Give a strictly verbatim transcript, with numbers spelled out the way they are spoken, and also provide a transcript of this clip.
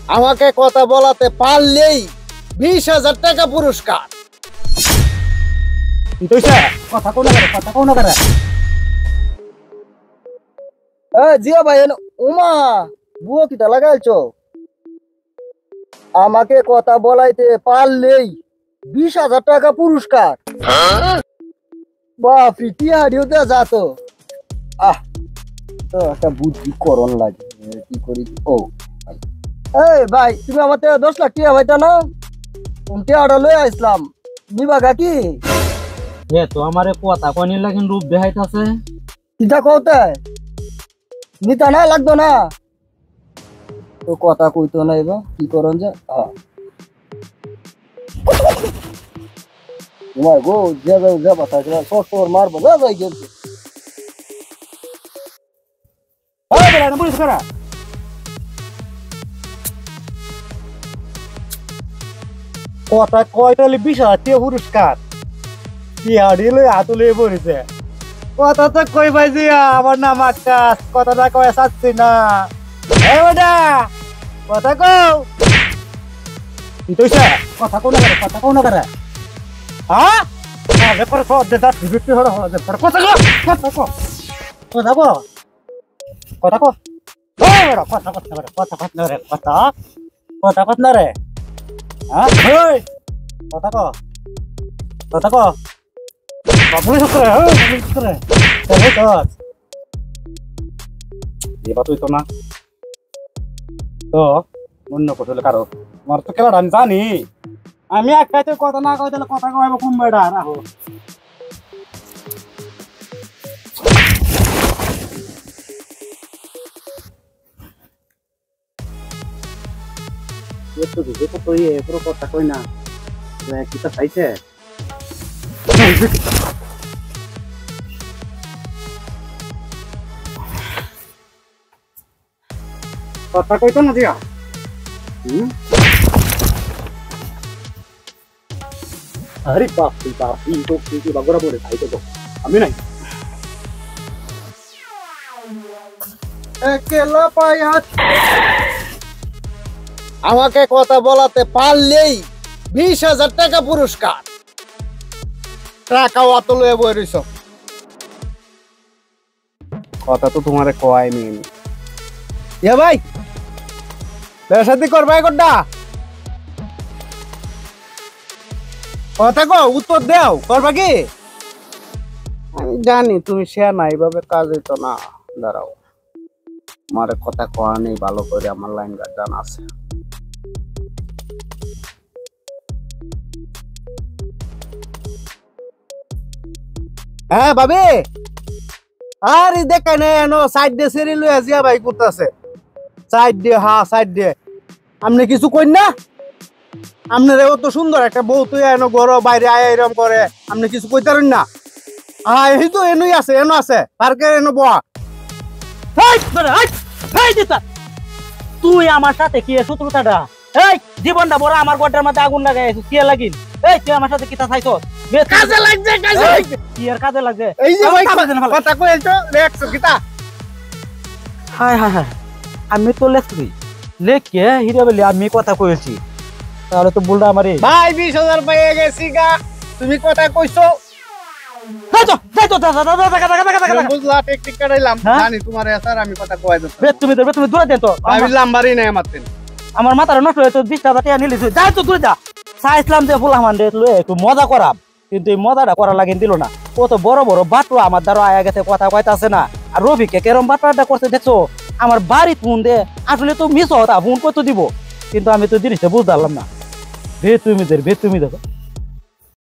আমাকে কথা বলাতে পারলেই বিশ হাজার টাকা পুরস্কার। কথা কোন কথা কোন করে জিয়া ভাই উমা বুয়ো কিটা লাগাইছো? আমাকে কথা বলাইতে পারলেই বিশ হাজার টাকা পুরস্কার। বাপরে কি হারিয়ে দেওয়া যাত। আহ তো একটা বুদ্ধি করণ লাগে কি করি। ও এই ভাই তুমি আমার থেকে দশ লাখ টাকা ভাইটা না টিয়াটা লই আসলাম নিবাগা কি? এ তো আমারে কথা কইনি লাগিন রূপ দেখাইতাছে। কিটা কওতে নিতা না লাগতো না তো কথা কইতো না এবার কি করন যা। তোমার গো যাবে যাবা তাকে শর্ট ফর মারবো যা যাই গেছে। আরে বড় না পুলিশ করা কথা কয়তালে বিশ হাজার টাকা পুরস্কার কি হাড়িলে হাতুলে পড়েছে। কথা তো কই ভাই যে আমার নাম আকাশ কথাটা কয় সাচ্ছি না। এ বেটা কথা কও কি কইছে? কথা কোন করে কথা কোন করে হ্যাঁ আরে পর সব দেতা বিক্রি হলো হলো পর কথা কও কথা কও কথা কও কথা কও ও বেটা কথা কথা কথা কথা রে কথা কথা কথা রে হ্যাঁ ওই কথা কও কথা কও বাবু করে ওই বাবু করে তবে তো এবার তুই তো না তো অন্য কোথাও কারো আমার তো খেলাটা আমি জানি। আমি একাই কথা না কই তাহলে কথা কইব কোন বেড়া রাখো এতো দিকে তো তুই এপুরো কথা কই না কিটা চাইছে কথা কইতো না দিয়া হুম আরে বাপ রে বাপ এই তো কি বাগড়া পড়ে খাইতে তো আমি নাই একলা পায়া আমাকে কথা বলাতে পারলেই বিশ হাজার টাকা পুরস্কার। টাকা অত লয়ে বই রইছ কথা তো তোমারে কয় নেই এ ভাই বেশাদি করবাই কোডা কথা কও উত্তর দাও করবা কি? আমি জানি তুমি সে না এইভাবে কাজ হইতো না। দাঁড়াও আমার কথা কয়া নেই ভালো করে আমার লাইন গার্ড জানা আছে। হ্যাঁ ভাবি আরে দেখে নে এনো সাইড দিয়ে সেরি লই আজিয়া ভাই করতেছে সাইড দিয়ে হ্যাঁ সাইড দিয়ে আপনি কিছু কইন না? আপনার অত সুন্দর একটা বউ তুই এনো ঘর বাইরে আয় এরম করে আপনি কিছু কইতারেন না? হ্যাঁ এই তো এনই আছে এনো আছে পার্কের এনো বয়া তুই আমার সাথে কি শত্রুতাটা এই জীবনটা বড় আমার গোটার মধ্যে আগুন লাগাইছিস কি লাগিন এই তুই আমার সাথে কিতা চাইছস কাজে লাগছে কাজে কি আর কাজে লাগছে এই যে ভাই কথা কই তো লেখছ কিতা হায় হায় হায় আমি তো লেখছি লেখকে হিরে বলি আমি কথা কইছি তাহলে তো বুলডা আমারে ভাই বিশ হাজার পেয়ে গেছি গা তুমি কথা কইছো যাই তো যাই তো দাদা দাদা দাদা দাদা দাদা বুঝলা টেকটিক কাটাইলাম জানি তোমার স্যার আমি কথা কই দেব বে তুমি বে তুমি দূরে দেন তো আমি লাম্বারই নাই আমারতেন আমার মাথার নষ্ট হয়ে তো বিশ টাকা টাকা নিলিস যাই তো দূরে যা চাইছিলাম যে ফুল আমার লয়ে একটু মজা করাম কিন্তু এই মজাটা করা লাগেন দিল না কত বড় বড় বাটু আমার দ্বারা আয়া গেছে কথা কইতাছে না আর রবিকে কেরম বাটুটা করতে দেখছো আমার বাড়ি ফোন দে আসলে তো মিস হতা ফোন করতে দিব কিন্তু আমি তো জিনিসটা বুঝতে পারলাম না বে তুমি বে তুমি দেখো